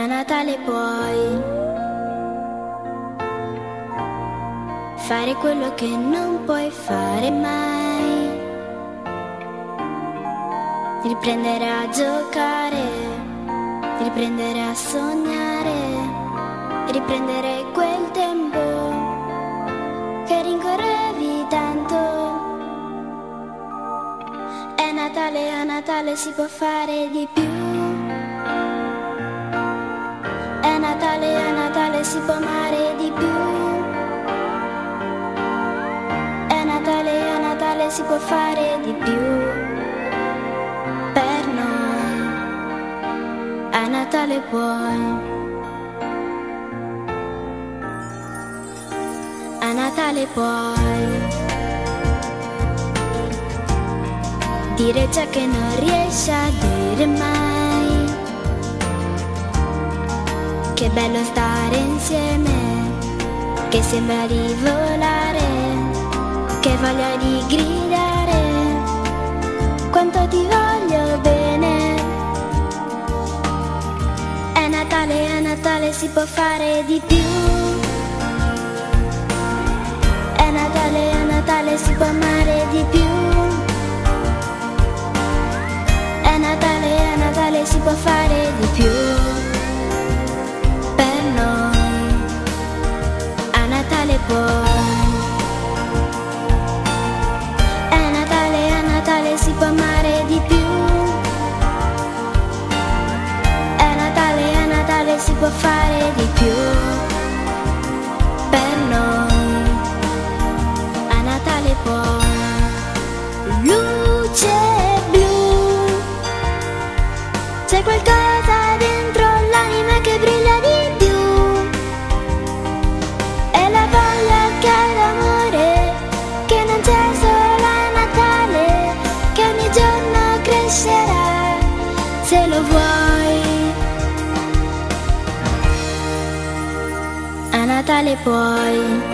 Natale puoi fare quello che non puoi fare mai, riprendere a giocare, riprendere a sognare, riprendere quel tempo che rincorrevi tanto. È Natale, a Natale si può fare di più. È Natale, a Natale si può amare di più. È Natale, a Natale si può fare di più. Per noi, a Natale puoi. A Natale puoi dire ciò che non riesci a dire mai. Che bello stare insieme, che sembra di volare, che voglia di gridare, quanto ti voglio bene. È Natale, a Natale si può fare di più. È Natale, a Natale si può amare di più. È Natale, a Natale si può fare di più. Per noi, a Natale puoi. È Natale, a Natale si può amare di più. È Natale, a Natale si può fare di più. Per noi, a Natale puoi. Luce blu, c'è qualcosa dentro l'anima che brilla di più. È la voglia che ha l'amore, che non c'è solo a Natale, che ogni giorno crescerà, se lo vuoi. A Natale puoi.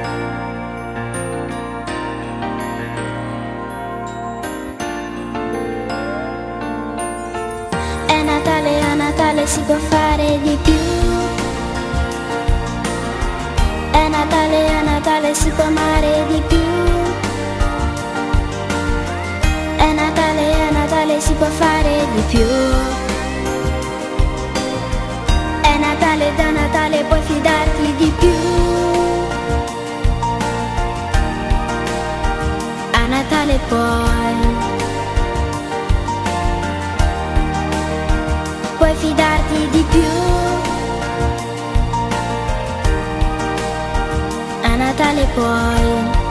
È Natale, a Natale si può fare di più. È Natale, a Natale si può amare di più. È Natale, a Natale si può fare di più. È Natale, da Natale puoi fidarti di più. A Natale puoi. Puoi fidarti di più. A Natale puoi.